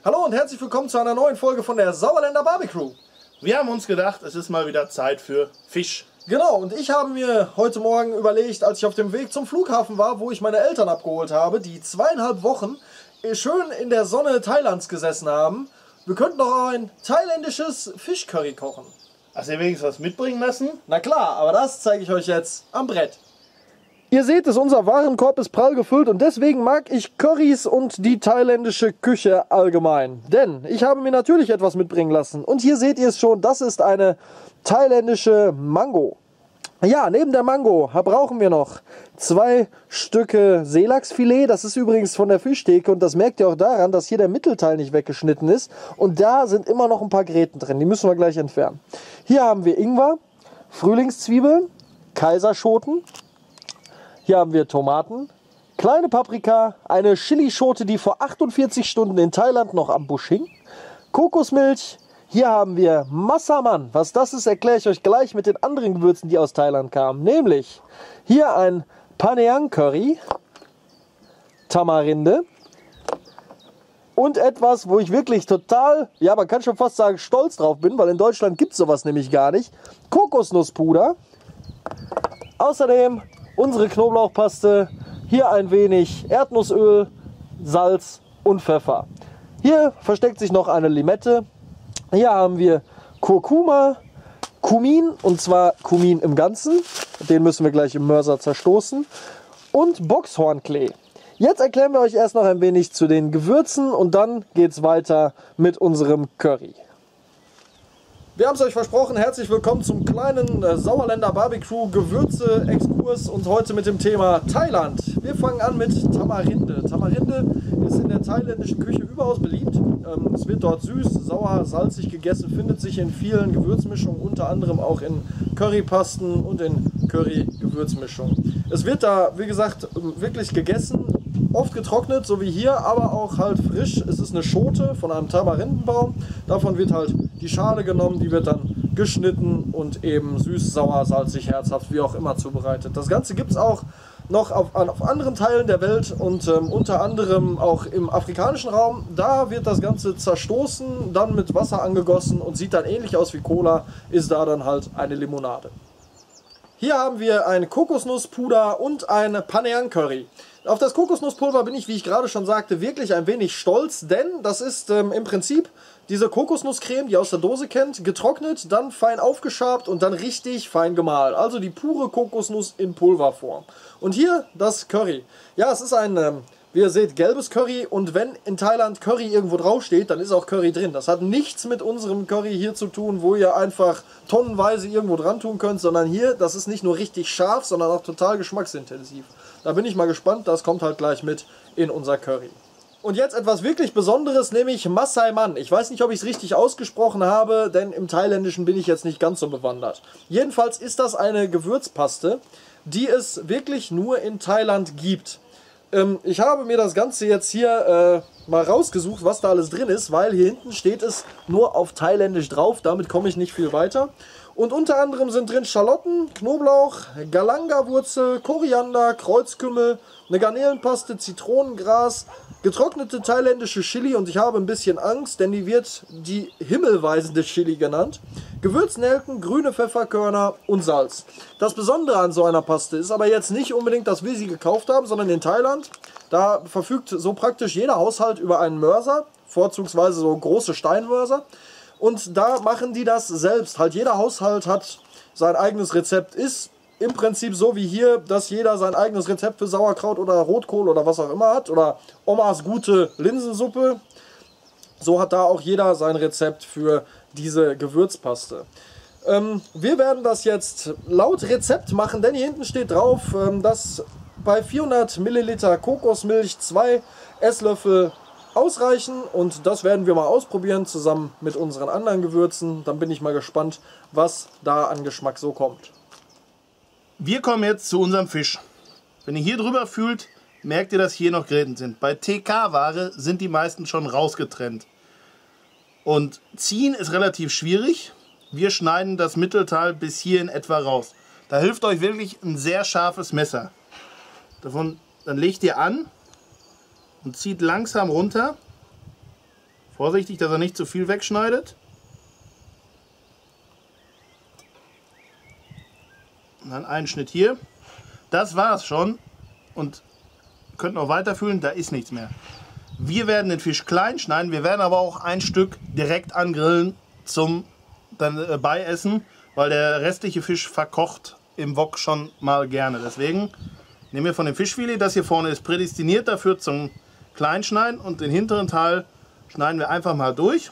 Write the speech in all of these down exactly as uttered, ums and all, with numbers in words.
Hallo und herzlich willkommen zu einer neuen Folge von der Sauerländer Barbecue. Wir haben uns gedacht, es ist mal wieder Zeit für Fisch. Genau, und ich habe mir heute Morgen überlegt, als ich auf dem Weg zum Flughafen war, wo ich meine Eltern abgeholt habe, die zweieinhalb Wochen schön in der Sonne Thailands gesessen haben, wir könnten doch ein thailändisches Fischcurry kochen. Hast du dir wenigstens was mitbringen lassen? Na klar, aber das zeige ich euch jetzt am Brett. Ihr seht es, unser Warenkorb ist prall gefüllt und deswegen mag ich Currys und die thailändische Küche allgemein. Denn ich habe mir natürlich etwas mitbringen lassen. Und hier seht ihr es schon, das ist eine thailändische Mango. Ja, neben der Mango brauchen wir noch zwei Stücke Seelachsfilet. Das ist übrigens von der Fischtheke und das merkt ihr auch daran, dass hier der Mittelteil nicht weggeschnitten ist. Und da sind immer noch ein paar Gräten drin, die müssen wir gleich entfernen. Hier haben wir Ingwer, Frühlingszwiebeln, Kaiserschoten. Hier haben wir Tomaten, kleine Paprika, eine Chilischote, die vor achtundvierzig Stunden in Thailand noch am Busch hing, Kokosmilch. Hier haben wir Massaman. Was das ist, erkläre ich euch gleich mit den anderen Gewürzen, die aus Thailand kamen. Nämlich hier ein Panang Curry, Tamarinde und etwas, wo ich wirklich total, ja man kann schon fast sagen, stolz drauf bin, weil in Deutschland gibt es sowas nämlich gar nicht. Kokosnusspuder. Außerdem unsere Knoblauchpaste, hier ein wenig Erdnussöl, Salz und Pfeffer. Hier versteckt sich noch eine Limette. Hier haben wir Kurkuma, Kumin, und zwar Kumin im Ganzen. Den müssen wir gleich im Mörser zerstoßen. Und Boxhornklee. Jetzt erklären wir euch erst noch ein wenig zu den Gewürzen und dann geht es weiter mit unserem Curry. Wir haben es euch versprochen, herzlich willkommen zum kleinen äh, Sauerländer Barbecue Gewürze Exkurs und heute mit dem Thema Thailand. Wir fangen an mit Tamarinde. Tamarinde ist in der thailändischen Küche überaus beliebt. Ähm, es wird dort süß, sauer, salzig gegessen, findet sich in vielen Gewürzmischungen, unter anderem auch in Currypasten und in Curry-Gewürzmischungen. Es wird da, wie gesagt, wirklich gegessen. Oft getrocknet, so wie hier, aber auch halt frisch. Es ist eine Schote von einem Tamarindenbaum. Davon wird halt die Schale genommen, die wird dann geschnitten und eben süß, sauer, salzig, herzhaft, wie auch immer zubereitet. Das Ganze gibt es auch noch auf, auf anderen Teilen der Welt und ähm, unter anderem auch im afrikanischen Raum. Da wird das Ganze zerstoßen, dann mit Wasser angegossen und sieht dann ähnlich aus wie Cola, ist da dann halt eine Limonade. Hier haben wir ein Kokosnusspuder und ein Panang Curry. Auf das Kokosnusspulver bin ich, wie ich gerade schon sagte, wirklich ein wenig stolz, denn das ist ähm, im Prinzip diese Kokosnusscreme, die ihr aus der Dose kennt, getrocknet, dann fein aufgeschabt und dann richtig fein gemahlen. Also die pure Kokosnuss in Pulverform. Und hier das Curry. Ja, es ist ein, ähm, wie ihr seht, gelbes Curry und wenn in Thailand Curry irgendwo draufsteht, dann ist auch Curry drin. Das hat nichts mit unserem Curry hier zu tun, wo ihr einfach tonnenweise irgendwo dran tun könnt, sondern hier, das ist nicht nur richtig scharf, sondern auch total geschmacksintensiv. Da bin ich mal gespannt, das kommt halt gleich mit in unser Curry. Und jetzt etwas wirklich Besonderes, nämlich Massaman. Ich weiß nicht, ob ich es richtig ausgesprochen habe, denn im Thailändischen bin ich jetzt nicht ganz so bewandert. Jedenfalls ist das eine Gewürzpaste, die es wirklich nur in Thailand gibt. Ähm, ich habe mir das Ganze jetzt hier äh, mal rausgesucht, was da alles drin ist, weil hier hinten steht es nur auf Thailändisch drauf, damit komme ich nicht viel weiter. Und unter anderem sind drin Schalotten, Knoblauch, Galanga-Wurzel, Koriander, Kreuzkümmel, eine Garnelenpaste, Zitronengras, getrocknete thailändische Chili und ich habe ein bisschen Angst, denn die wird die himmelweisende Chili genannt, Gewürznelken, grüne Pfefferkörner und Salz. Das Besondere an so einer Paste ist aber jetzt nicht unbedingt, dass wir sie gekauft haben, sondern in Thailand, da verfügt so praktisch jeder Haushalt über einen Mörser, vorzugsweise so große Steinmörser. Und da machen die das selbst. Halt jeder Haushalt hat sein eigenes Rezept. Ist im Prinzip so wie hier, dass jeder sein eigenes Rezept für Sauerkraut oder Rotkohl oder was auch immer hat. Oder Omas gute Linsensuppe. So hat da auch jeder sein Rezept für diese Gewürzpaste. Ähm, wir werden das jetzt laut Rezept machen, denn hier hinten steht drauf, ähm, dass bei vierhundert Milliliter Kokosmilch zwei Esslöffel ausreichen und das werden wir mal ausprobieren zusammen mit unseren anderen Gewürzen. Dann bin ich mal gespannt, was da an Geschmack so kommt. Wir kommen jetzt zu unserem Fisch. Wenn ihr hier drüber fühlt, merkt ihr, dass hier noch Gräten sind. Bei T K-Ware sind die meisten schon rausgetrennt. Und ziehen ist relativ schwierig. Wir schneiden das Mittelteil bis hier in etwa raus. Da hilft euch wirklich ein sehr scharfes Messer. Davon, dann legt ihr an und zieht langsam runter. Vorsichtig, dass er nicht zu viel wegschneidet. Und dann einen Schnitt hier. Das war's schon. Und könnt noch weiterfühlen, da ist nichts mehr. Wir werden den Fisch klein schneiden. Wir werden aber auch ein Stück direkt angrillen zum dann äh, beiessen, weil der restliche Fisch verkocht im Wok schon mal gerne. Deswegen nehmen wir von dem Fischfilet, das hier vorne ist prädestiniert dafür zum Kleinschneiden, und den hinteren Teil schneiden wir einfach mal durch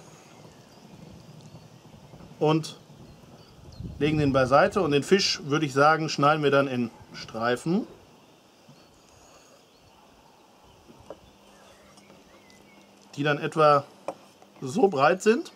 und legen den beiseite. Und den Fisch, würde ich sagen, schneiden wir dann in Streifen. Die dann etwa so breit sind.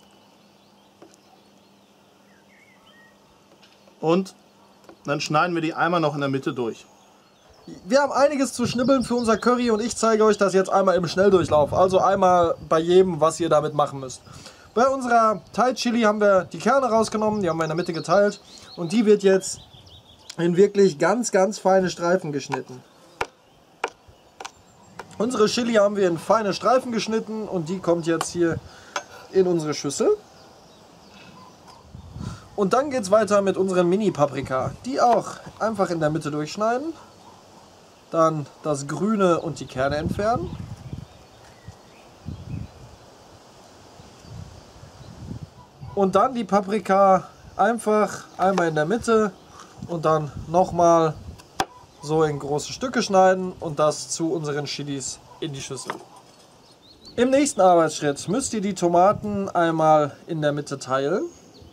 Und dann schneiden wir die einmal noch in der Mitte durch. Wir haben einiges zu schnibbeln für unser Curry und ich zeige euch das jetzt einmal im Schnelldurchlauf. Also einmal bei jedem, was ihr damit machen müsst. Bei unserer Thai Chili haben wir die Kerne rausgenommen, die haben wir in der Mitte geteilt. Und die wird jetzt in wirklich ganz, ganz feine Streifen geschnitten. Unsere Chili haben wir in feine Streifen geschnitten und die kommt jetzt hier in unsere Schüssel. Und dann geht es weiter mit unseren Mini-Paprika. Die auch einfach in der Mitte durchschneiden. Dann das Grüne und die Kerne entfernen. Und dann die Paprika einfach einmal in der Mitte und dann nochmal so in große Stücke schneiden und das zu unseren Chilis in die Schüssel. Im nächsten Arbeitsschritt müsst ihr die Tomaten einmal in der Mitte teilen.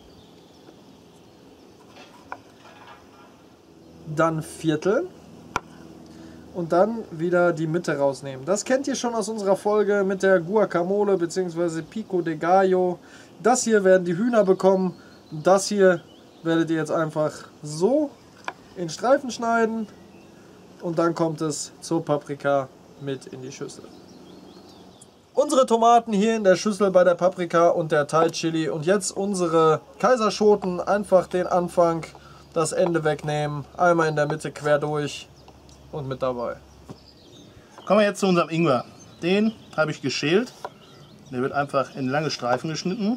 Dann vierteln. Und dann wieder die Mitte rausnehmen. Das kennt ihr schon aus unserer Folge mit der Guacamole bzw. Pico de Gallo. Das hier werden die Hühner bekommen. Das hier werdet ihr jetzt einfach so in Streifen schneiden. Und dann kommt es zur Paprika mit in die Schüssel. Unsere Tomaten hier in der Schüssel bei der Paprika und der Thai Chili. Und jetzt unsere Kaiserschoten. Einfach den Anfang, das Ende wegnehmen. Einmal in der Mitte quer durch. Und mit dabei. Kommen wir jetzt zu unserem Ingwer. Den habe ich geschält. Der wird einfach in lange Streifen geschnitten.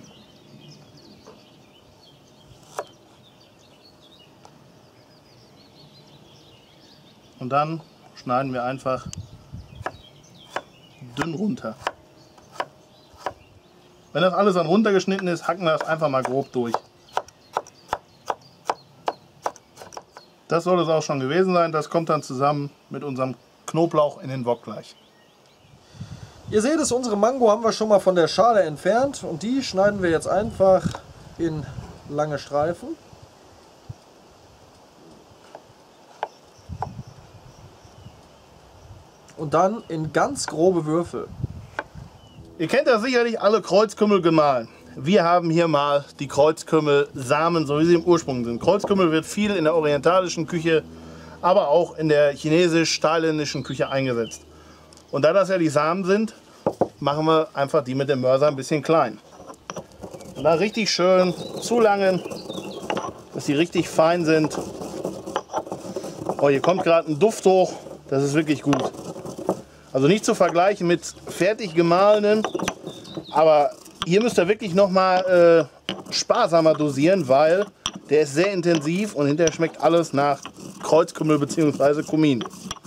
Und dann schneiden wir einfach dünn runter. Wenn das alles dann runtergeschnitten ist, hacken wir das einfach mal grob durch. Das soll es auch schon gewesen sein. Das kommt dann zusammen mit unserem Knoblauch in den Wok gleich. Ihr seht es, unsere Mango haben wir schon mal von der Schale entfernt. Und die schneiden wir jetzt einfach in lange Streifen. Und dann in ganz grobe Würfel. Ihr kennt ja sicherlich alle Kreuzkümmel gemahlen. Wir haben hier mal die Kreuzkümmel-Samen, so wie sie im Ursprung sind. Kreuzkümmel wird viel in der orientalischen Küche, aber auch in der chinesisch-thailändischen Küche eingesetzt. Und da das ja die Samen sind, machen wir einfach die mit dem Mörser ein bisschen klein. Und dann richtig schön zulangen, dass die richtig fein sind. Oh, hier kommt gerade ein Duft hoch, das ist wirklich gut. Also nicht zu vergleichen mit fertig gemahlenen, aber hier müsst ihr wirklich noch mal äh, sparsamer dosieren, weil der ist sehr intensiv und hinterher schmeckt alles nach Kreuzkümmel bzw. Kumin.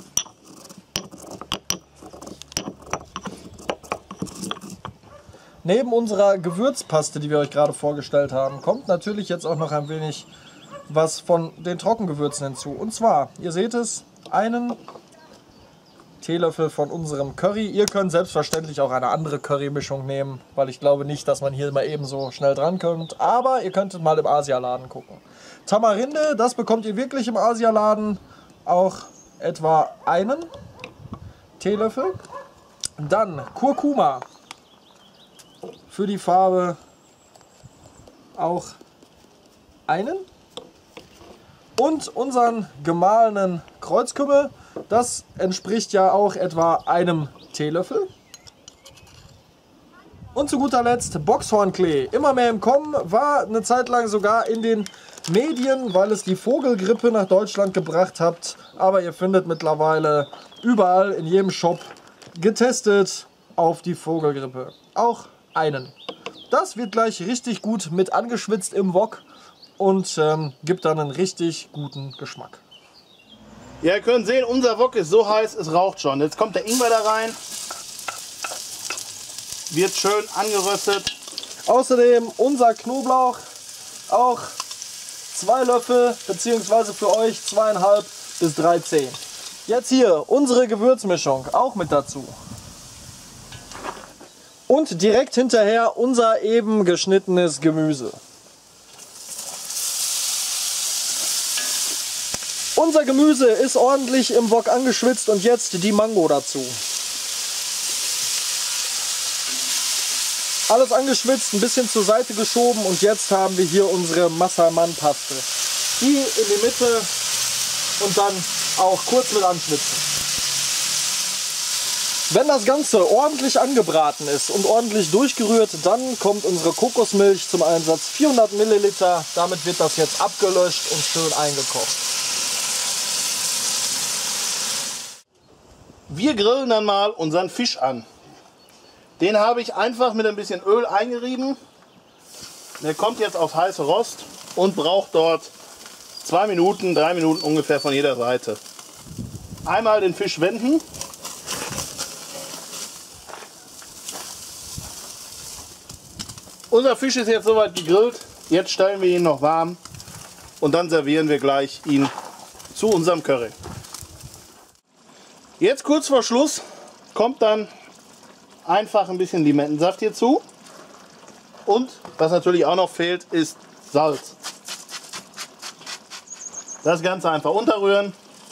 Neben unserer Gewürzpaste, die wir euch gerade vorgestellt haben, kommt natürlich jetzt auch noch ein wenig was von den Trockengewürzen hinzu. Und zwar, ihr seht es, einen Teelöffel von unserem Curry. Ihr könnt selbstverständlich auch eine andere Currymischung nehmen, weil ich glaube nicht, dass man hier mal eben so schnell dran kommt. Aber ihr könntet mal im Asialaden gucken. Tamarinde, das bekommt ihr wirklich im Asialaden. Auch etwa einen Teelöffel. Dann Kurkuma. Für die Farbe auch einen. Und unseren gemahlenen Kreuzkümmel. Das entspricht ja auch etwa einem Teelöffel. Und zu guter Letzt Boxhornklee. Immer mehr im Kommen, war eine Zeit lang sogar in den Medien, weil es die Vogelgrippe nach Deutschland gebracht hat. Aber ihr findet mittlerweile überall in jedem Shop getestet auf die Vogelgrippe. Auch einen. Das wird gleich richtig gut mit angeschwitzt im Wok und ähm, gibt dann einen richtig guten Geschmack. Ja, ihr könnt sehen, unser Wok ist so heiß, es raucht schon. Jetzt kommt der Ingwer da rein. Wird schön angeröstet. Außerdem unser Knoblauch, auch zwei Löffel, beziehungsweise für euch zweieinhalb bis drei Zehen. Jetzt hier unsere Gewürzmischung auch mit dazu. Und direkt hinterher unser eben geschnittenes Gemüse. Unser Gemüse ist ordentlich im Wok angeschwitzt und jetzt die Mango dazu. Alles angeschwitzt, ein bisschen zur Seite geschoben und jetzt haben wir hier unsere Massaman-Paste. Die in die Mitte und dann auch kurz mit anschwitzen. Wenn das Ganze ordentlich angebraten ist und ordentlich durchgerührt, dann kommt unsere Kokosmilch zum Einsatz. vierhundert Milliliter, damit wird das jetzt abgelöscht und schön eingekocht. Wir grillen dann mal unseren Fisch an. Den habe ich einfach mit ein bisschen Öl eingerieben. Der kommt jetzt auf heiße Rost und braucht dort zwei Minuten, drei Minuten ungefähr von jeder Seite. Einmal den Fisch wenden. Unser Fisch ist jetzt soweit gegrillt. Jetzt stellen wir ihn noch warm und dann servieren wir gleich ihn zu unserem Curry. Jetzt kurz vor Schluss kommt dann einfach ein bisschen Limettensaft hierzu. Und was natürlich auch noch fehlt, ist Salz. Das Ganze einfach unterrühren.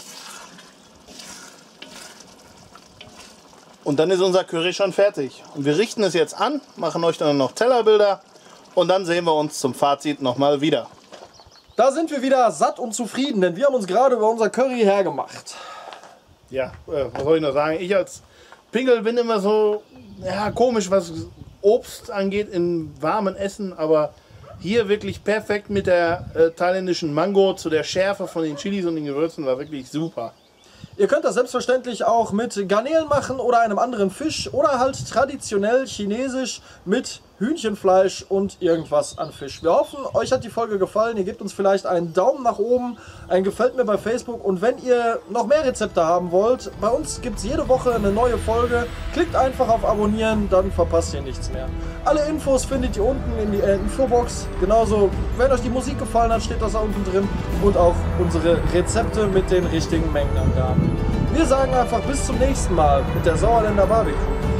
Und dann ist unser Curry schon fertig. Und wir richten es jetzt an, machen euch dann noch Tellerbilder und dann sehen wir uns zum Fazit nochmal wieder. Da sind wir wieder satt und zufrieden, denn wir haben uns gerade über unser Curry hergemacht. Ja, äh, was soll ich noch sagen? Ich als Pingel bin immer so ja, komisch, was Obst angeht in warmen Essen, aber hier wirklich perfekt mit der äh, thailändischen Mango zu der Schärfe von den Chilis und den Gewürzen, war wirklich super. Ihr könnt das selbstverständlich auch mit Garnelen machen oder einem anderen Fisch oder halt traditionell chinesisch mit Hühnchenfleisch und irgendwas an Fisch. Wir hoffen, euch hat die Folge gefallen. Ihr gebt uns vielleicht einen Daumen nach oben, ein Gefällt mir bei Facebook und wenn ihr noch mehr Rezepte haben wollt, bei uns gibt es jede Woche eine neue Folge. Klickt einfach auf Abonnieren, dann verpasst ihr nichts mehr. Alle Infos findet ihr unten in der Infobox. Genauso, wenn euch die Musik gefallen hat, steht das da unten drin und auch unsere Rezepte mit den richtigen Mengenangaben. Wir sagen einfach bis zum nächsten Mal mit der Sauerländer Barbecue.